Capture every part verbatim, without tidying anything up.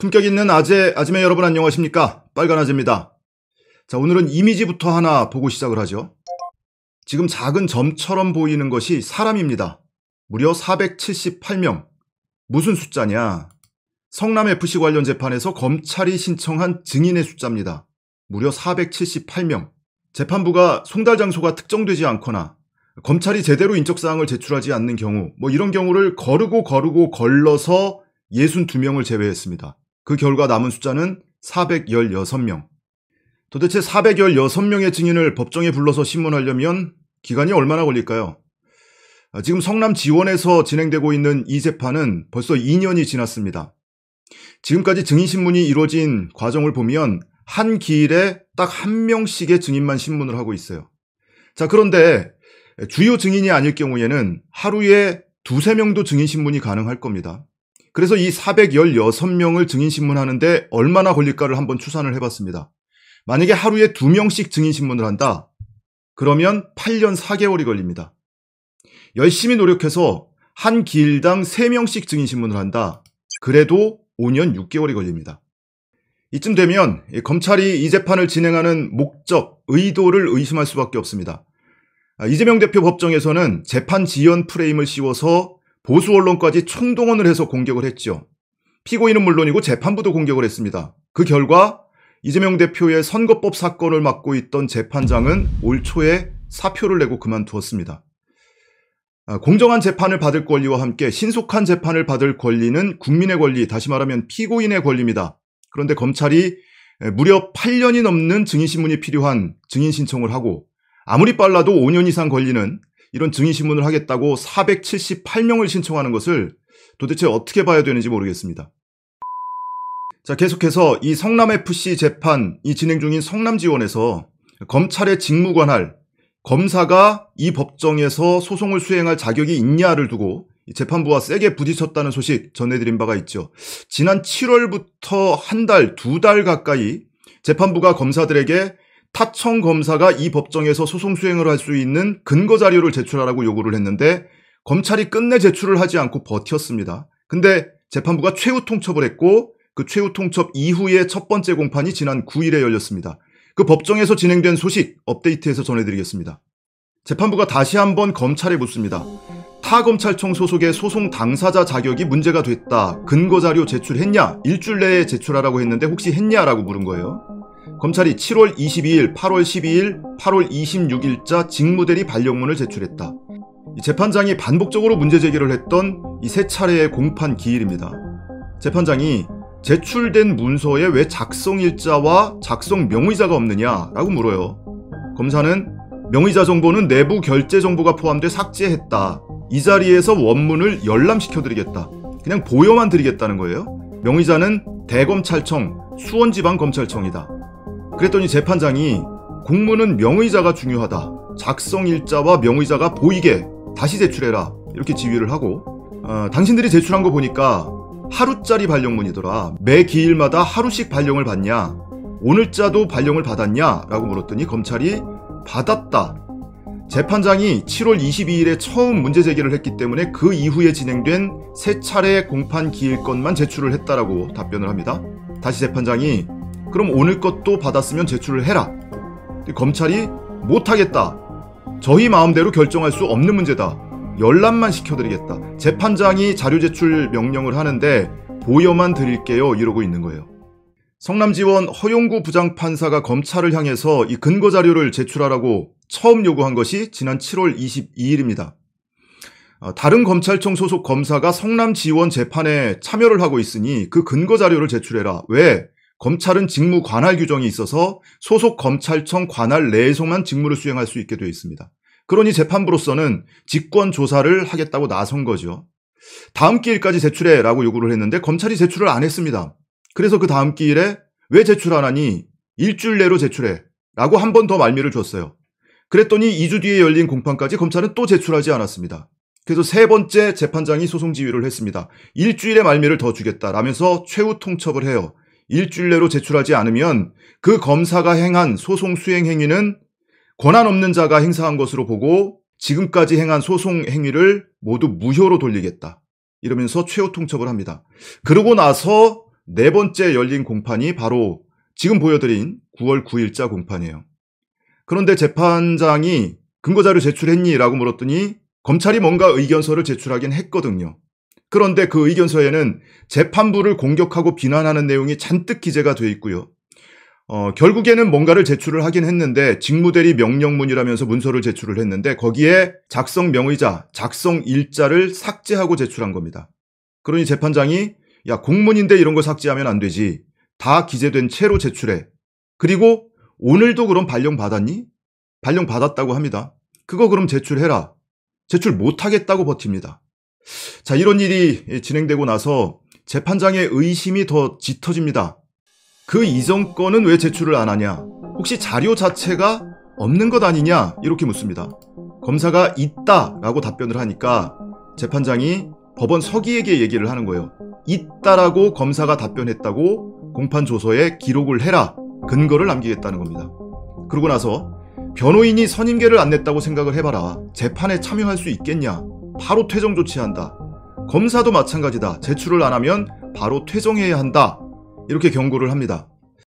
품격 있는 아재, 아지매 여러분 안녕하십니까? 빨간 아재입니다. 자, 오늘은 이미지부터 하나 보고 시작을 하죠. 지금 작은 점처럼 보이는 것이 사람입니다. 무려 사백칠십팔 명. 무슨 숫자냐? 성남에프씨 관련 재판에서 검찰이 신청한 증인의 숫자입니다. 무려 사백칠십팔 명. 재판부가 송달 장소가 특정되지 않거나 검찰이 제대로 인적사항을 제출하지 않는 경우, 뭐 이런 경우를 거르고 거르고 걸러서 육십이 명을 제외했습니다. 그 결과 남은 숫자는 사백십육 명. 도대체 사백십육 명의 증인을 법정에 불러서 신문하려면 기간이 얼마나 걸릴까요? 지금 성남 지원에서 진행되고 있는 이 재판은 벌써 이 년이 지났습니다. 지금까지 증인신문이 이루어진 과정을 보면 한 기일에 딱 한 명씩의 증인만 신문을 하고 있어요. 자, 그런데 주요 증인이 아닐 경우에는 하루에 두세 명도 증인신문이 가능할 겁니다. 그래서 이 사백십육 명을 증인신문하는데 얼마나 걸릴까를 한번 추산을 해봤습니다. 만약에 하루에 두 명씩 증인신문을 한다. 그러면 팔 년 사 개월이 걸립니다. 열심히 노력해서 한 기일당 세 명씩 증인신문을 한다. 그래도 오 년 육 개월이 걸립니다. 이쯤 되면 검찰이 이 재판을 진행하는 목적, 의도를 의심할 수밖에 없습니다. 이재명 대표 법정에서는 재판 지연 프레임을 씌워서 보수 언론까지 총동원을 해서 공격을 했죠. 피고인은 물론이고 재판부도 공격을 했습니다. 그 결과 이재명 대표의 선거법 사건을 맡고 있던 재판장은 올 초에 사표를 내고 그만두었습니다. 공정한 재판을 받을 권리와 함께 신속한 재판을 받을 권리는 국민의 권리, 다시 말하면 피고인의 권리입니다. 그런데 검찰이 무려 팔 년이 넘는 증인신문이 필요한 증인 신청을 하고 아무리 빨라도 오 년 이상 걸리는 이런 증인신문을 하겠다고 사백칠십팔 명을 신청하는 것을 도대체 어떻게 봐야 되는지 모르겠습니다. 자, 계속해서 이 성남에프씨 재판, 이 진행 중인 성남지원에서 검찰의 직무관할, 검사가 이 법정에서 소송을 수행할 자격이 있냐를 두고 재판부와 세게 부딪혔다는 소식 전해드린 바가 있죠. 지난 칠월부터 한 달, 두 달 가까이 재판부가 검사들에게 타청 검사가 이 법정에서 소송 수행을 할 수 있는 근거 자료를 제출하라고 요구를 했는데 검찰이 끝내 제출을 하지 않고 버텼습니다. 근데 재판부가 최후 통첩을 했고 그 최후 통첩 이후에 첫 번째 공판이 지난 구 일에 열렸습니다. 그 법정에서 진행된 소식 업데이트해서 전해드리겠습니다. 재판부가 다시 한번 검찰에 묻습니다. 타 검찰청 소속의 소송 당사자 자격이 문제가 됐다. 근거 자료 제출했냐? 일주일 내에 제출하라고 했는데 혹시 했냐라고 물은 거예요. 검찰이 칠월 이십이일, 팔월 십이일, 팔월 이십육일자 직무대리 발령문을 제출했다. 재판장이 반복적으로 문제 제기를 했던 이 세 차례의 공판 기일입니다. 재판장이 제출된 문서에 왜 작성일자와 작성 명의자가 없느냐라고 물어요. 검사는 명의자 정보는 내부 결제 정보가 포함돼 삭제했다. 이 자리에서 원문을 열람시켜드리겠다. 그냥 보여만 드리겠다는 거예요. 명의자는 대검찰청, 수원지방검찰청이다. 그랬더니 재판장이 공문은 명의자가 중요하다. 작성일자와 명의자가 보이게 다시 제출해라. 이렇게 지휘를 하고 어, 당신들이 제출한 거 보니까 하루짜리 발령문이더라. 매 기일마다 하루씩 발령을 받냐? 오늘자도 발령을 받았냐? 라고 물었더니 검찰이 받았다. 재판장이 칠월 이십이일에 처음 문제 제기를 했기 때문에 그 이후에 진행된 세 차례 공판 기일 건만 제출을 했다라고 답변을 합니다. 다시 재판장이 그럼 오늘 것도 받았으면 제출을 해라. 검찰이 못하겠다. 저희 마음대로 결정할 수 없는 문제다. 열람만 시켜드리겠다. 재판장이 자료 제출 명령을 하는데 보여만 드릴게요. 이러고 있는 거예요. 성남지원 허용구 부장판사가 검찰을 향해서 이 근거 자료를 제출하라고 처음 요구한 것이 지난 칠월 이십이일입니다. 다른 검찰청 소속 검사가 성남지원 재판에 참여를 하고 있으니 그 근거 자료를 제출해라. 왜? 검찰은 직무 관할 규정이 있어서 소속 검찰청 관할 내에서만 직무를 수행할 수 있게 되어 있습니다. 그러니 재판부로서는 직권 조사를 하겠다고 나선 거죠. 다음 기일까지 제출해라고 요구를 했는데 검찰이 제출을 안 했습니다. 그래서 그 다음 기일에 왜 제출 안 하니? 일주일 내로 제출해 라고 한 번 더 말미를 줬어요. 그랬더니 이 주 뒤에 열린 공판까지 검찰은 또 제출하지 않았습니다. 그래서 세 번째 재판장이 소송 지휘를 했습니다. 일주일의 말미를 더 주겠다라면서 최후 통첩을 해요. 일주일 내로 제출하지 않으면 그 검사가 행한 소송 수행 행위는 권한 없는 자가 행사한 것으로 보고 지금까지 행한 소송 행위를 모두 무효로 돌리겠다. 이러면서 최후 통첩을 합니다. 그러고 나서 네 번째 열린 공판이 바로 지금 보여드린 구월 구일자 공판이에요. 그런데 재판장이 근거자료 제출했니? 라고 물었더니 검찰이 뭔가 의견서를 제출하긴 했거든요. 그런데 그 의견서에는 재판부를 공격하고 비난하는 내용이 잔뜩 기재가 돼 있고요. 어, 결국에는 뭔가를 제출을 하긴 했는데 직무대리 명령문이라면서 문서를 제출을 했는데 거기에 작성 명의자, 작성 일자를 삭제하고 제출한 겁니다. 그러니 재판장이 야 공문인데 이런 거 삭제하면 안 되지. 다 기재된 채로 제출해. 그리고 오늘도 그럼 발령 받았니? 발령 받았다고 합니다. 그거 그럼 제출해라. 제출 못하겠다고 버팁니다. 자, 이런 일이 진행되고 나서 재판장의 의심이 더 짙어집니다. 그 이전 건은 왜 제출을 안 하냐? 혹시 자료 자체가 없는 것 아니냐? 이렇게 묻습니다. 검사가 있다라고 답변을 하니까 재판장이 법원 서기에게 얘기를 하는 거예요. 있다라고 검사가 답변했다고 공판 조서에 기록을 해라. 근거를 남기겠다는 겁니다. 그러고 나서 변호인이 선임계를 안 냈다고 생각을 해봐라. 재판에 참여할 수 있겠냐? 바로 퇴정 조치한다. 검사도 마찬가지다. 제출을 안 하면 바로 퇴정해야 한다. 이렇게 경고를 합니다.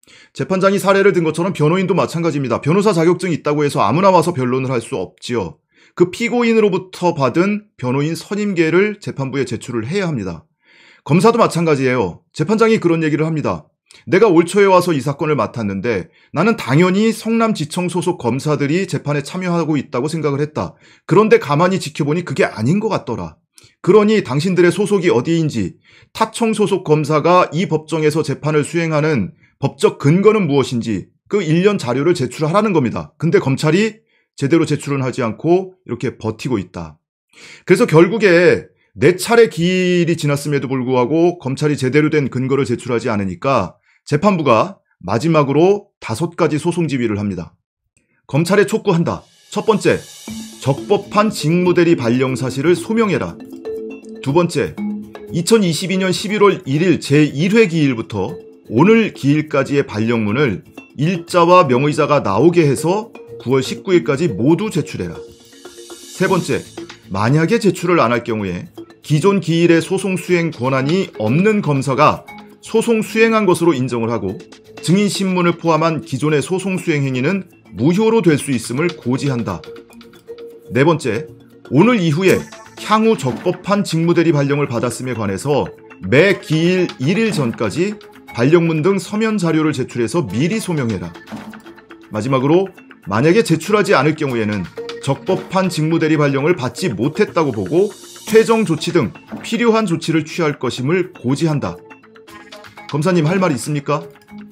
재판장이 사례를 든 것처럼 변호인도 마찬가지입니다. 변호사 자격증이 있다고 해서 아무나 와서 변론을 할 수 없지요. 그 피고인으로부터 받은 변호인 선임계를 재판부에 제출을 해야 합니다. 검사도 마찬가지예요. 재판장이 그런 얘기를 합니다. 내가 올 초에 와서 이 사건을 맡았는데 나는 당연히 성남지청 소속 검사들이 재판에 참여하고 있다고 생각을 했다. 그런데 가만히 지켜보니 그게 아닌 것 같더라. 그러니 당신들의 소속이 어디인지, 타청 소속 검사가 이 법정에서 재판을 수행하는 법적 근거는 무엇인지 그 일련 자료를 제출하라는 겁니다. 근데 검찰이 제대로 제출은 하지 않고 이렇게 버티고 있다. 그래서 결국에 네 차례 기일이 지났음에도 불구하고 검찰이 제대로 된 근거를 제출하지 않으니까 재판부가 마지막으로 다섯 가지 소송 지휘를 합니다. 검찰에 촉구한다. 첫 번째, 적법한 직무대리 발령 사실을 소명해라. 두 번째, 이천이십이년 십일월 일일 제일 회 기일부터 오늘 기일까지의 발령문을 일자와 명의자가 나오게 해서 구월 십구일까지 모두 제출해라. 세 번째, 만약에 제출을 안 할 경우에 기존 기일의 소송 수행 권한이 없는 검사가 소송 수행한 것으로 인정을 하고 증인 신문을 포함한 기존의 소송 수행 행위는 무효로 될 수 있음을 고지한다. 네 번째, 오늘 이후에 향후 적법한 직무대리 발령을 받았음에 관해서 매 기일 일 일 전까지 발령문 등 서면 자료를 제출해서 미리 소명해라. 마지막으로 만약에 제출하지 않을 경우에는 적법한 직무대리 발령을 받지 못했다고 보고 퇴정 조치 등 필요한 조치를 취할 것임을 고지한다. 검사님 할 말 있습니까?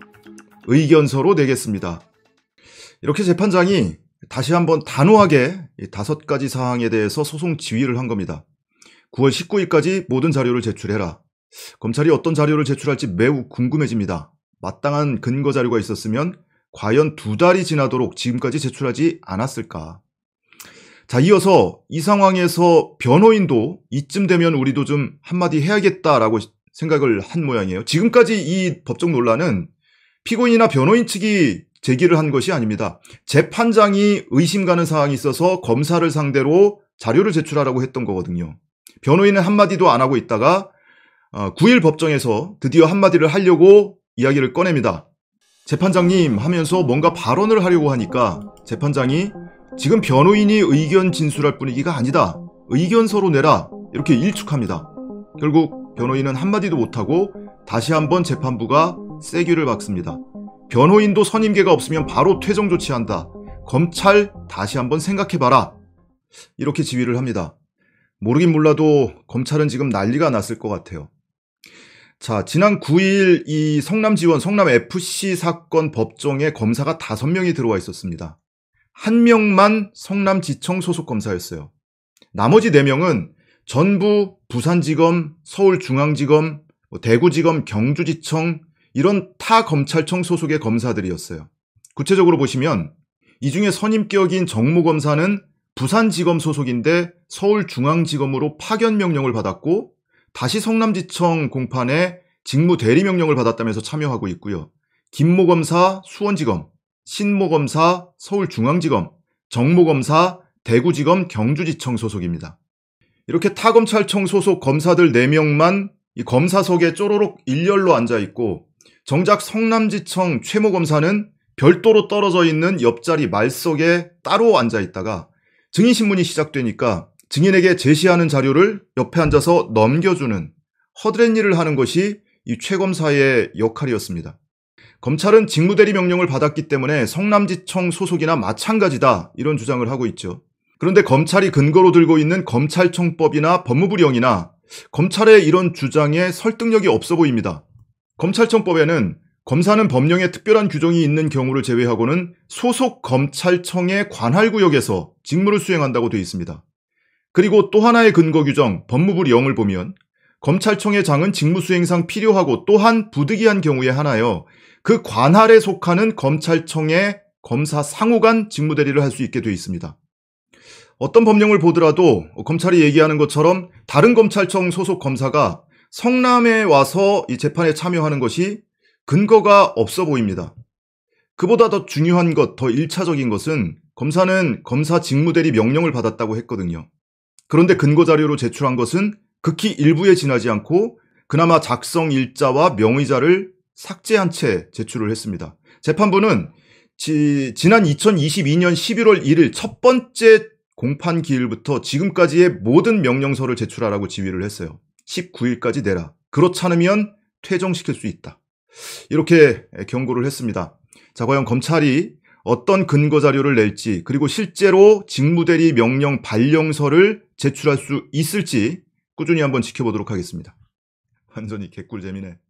의견서로 내겠습니다. 이렇게 재판장이 다시 한번 단호하게 다섯 가지 사항에 대해서 소송 지휘를 한 겁니다. 구월 십구일까지 모든 자료를 제출해라. 검찰이 어떤 자료를 제출할지 매우 궁금해집니다. 마땅한 근거 자료가 있었으면 과연 두 달이 지나도록 지금까지 제출하지 않았을까? 자, 이어서 이 상황에서 변호인도 이쯤 되면 우리도 좀 한마디 해야겠다라고 생각을 한 모양이에요. 지금까지 이 법적 논란은 피고인이나 변호인 측이 제기를 한 것이 아닙니다. 재판장이 의심 가는 사항이 있어서 검사를 상대로 자료를 제출하라고 했던 거거든요. 변호인은 한마디도 안 하고 있다가 구일 법정에서 드디어 한마디를 하려고 이야기를 꺼냅니다. 재판장님 하면서 뭔가 발언을 하려고 하니까 재판장이 지금 변호인이 의견 진술할 분위기가 아니다. 의견서로 내라. 이렇게 일축합니다. 결국 변호인은 한마디도 못하고 다시 한번 재판부가 세규를 박습니다. 변호인도 선임계가 없으면 바로 퇴정 조치한다. 검찰 다시 한번 생각해봐라. 이렇게 지휘를 합니다. 모르긴 몰라도 검찰은 지금 난리가 났을 것 같아요. 자, 지난 구일 이 성남지원, 성남에프씨 사건 법정에 검사가 다섯 명이 들어와 있었습니다. 한 명만 성남지청 소속 검사였어요. 나머지 네 명은 전부 부산지검, 서울중앙지검, 대구지검, 경주지청 이런 타 검찰청 소속의 검사들이었어요. 구체적으로 보시면 이 중에 선임격인 정모검사는 부산지검 소속인데 서울중앙지검으로 파견 명령을 받았고 다시 성남지청 공판에 직무 대리 명령을 받았다면서 참여하고 있고요. 김모검사 수원지검, 신모검사 서울중앙지검, 정모검사 대구지검 경주지청 소속입니다. 이렇게 타검찰청 소속 검사들 네 명만 이 검사석에 쪼로록 일렬로 앉아있고 정작 성남지청 최모 검사는 별도로 떨어져 있는 옆자리 말석에 따로 앉아있다가 증인신문이 시작되니까 증인에게 제시하는 자료를 옆에 앉아서 넘겨주는 허드렛 일을 하는 것이 이 최 검사의 역할이었습니다. 검찰은 직무대리 명령을 받았기 때문에 성남지청 소속이나 마찬가지다 이런 주장을 하고 있죠. 그런데 검찰이 근거로 들고 있는 검찰청법이나 법무부령이나 검찰의 이런 주장에 설득력이 없어 보입니다. 검찰청법에는 검사는 법령에 특별한 규정이 있는 경우를 제외하고는 소속 검찰청의 관할구역에서 직무를 수행한다고 되어 있습니다. 그리고 또 하나의 근거 규정 법무부령을 보면 검찰청의 장은 직무수행상 필요하고 또한 부득이한 경우에 하나여 그 관할에 속하는 검찰청의 검사 상호간 직무대리를 할 수 있게 되어 있습니다. 어떤 법령을 보더라도 검찰이 얘기하는 것처럼 다른 검찰청 소속 검사가 성남에 와서 이 재판에 참여하는 것이 근거가 없어 보입니다. 그보다 더 중요한 것, 더 일차적인 것은 검사는 검사 직무대리 명령을 받았다고 했거든요. 그런데 근거 자료로 제출한 것은 극히 일부에 지나지 않고 그나마 작성 일자와 명의자를 삭제한 채 제출을 했습니다. 재판부는 지, 지난 이천이십이 년 십일월 일일 첫 번째 공판 기일부터 지금까지의 모든 명령서를 제출하라고 지휘를 했어요. 십구 일까지 내라. 그렇지 않으면 퇴정시킬 수 있다. 이렇게 경고를 했습니다. 자, 과연 검찰이 어떤 근거 자료를 낼지 그리고 실제로 직무대리 명령 발령서를 제출할 수 있을지 꾸준히 한번 지켜보도록 하겠습니다. 완전히 개꿀잼이네.